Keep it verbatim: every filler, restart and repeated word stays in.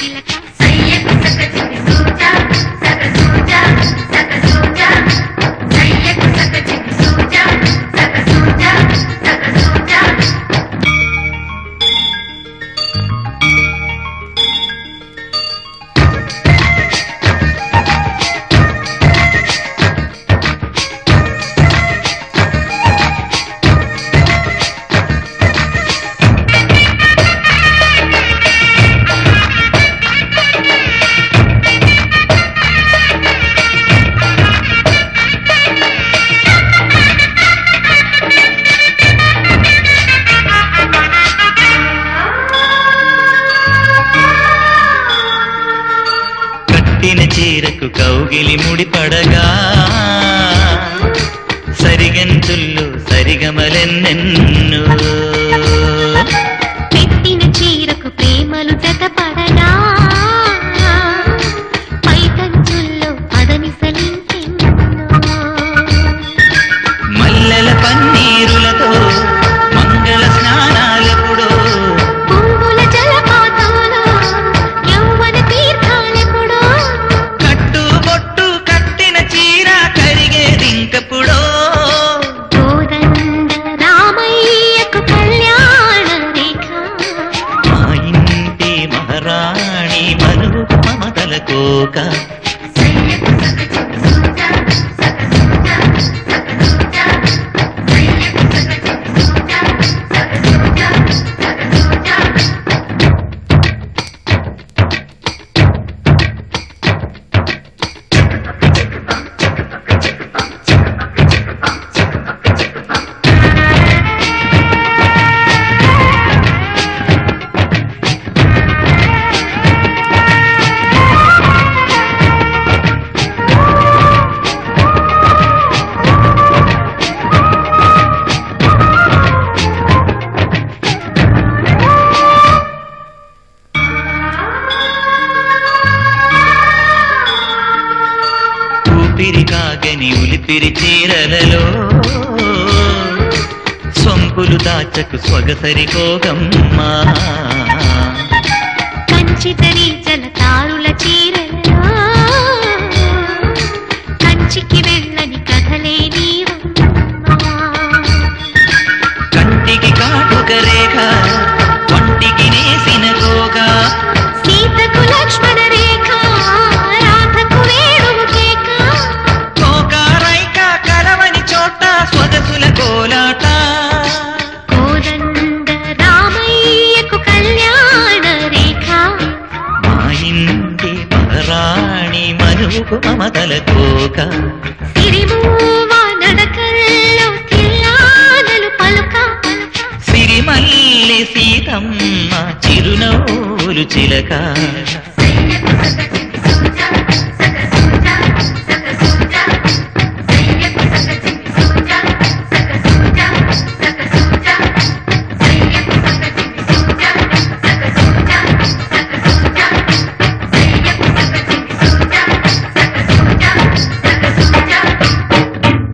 చీరకు కౌగిలి ముడిపడగా సరిగంతుల్లో సరిగమలెన్నెన్నో పెట్టిన చీరకు ప్రేమలు జతపడగా పైకంచుల్లో పదనిసలించెన్నో మల్లెల పన్నీరులతో మంగళ స్నానాలెప్పుడో పువ్వుల జలపాతంలో యౌవన తీర్థాలెప్పుడో కట్టుబొట్టు కట్టిన చీర కరిగేదింకప్పుడో కోదండ రామయ్యకు కళ్యాణ రేఖ మా ఇంటి మహారాణి మనువు మమతల కోక ఊపిరి కాగని ఉలిపిరి చీరలలో సొంపులు దాచకు స్వగసరి కోగమ్మా కంచితరి జలతారుల చీరలో కంచికి వెళ్ళని కథలే నీవమ్మా కంటికి కాటుక రేఖ ఒంటికి నేసిన గోగా సీతకు లక్ష్మణ రేఖ రాధకు వేణువు కేక కోకారైక కలవని చోట స్వగసుల కోలాట కోదండ రామయ్యకు కళ్యాణ రేఖ మా ఇంటి మహారాణి మనువుకు మమతల కోక సిరిమూవ నడకల్లో తిల్లానలు పలుక సిరిమల్లి సీతమ్మ చిరునవ్వులు చిలక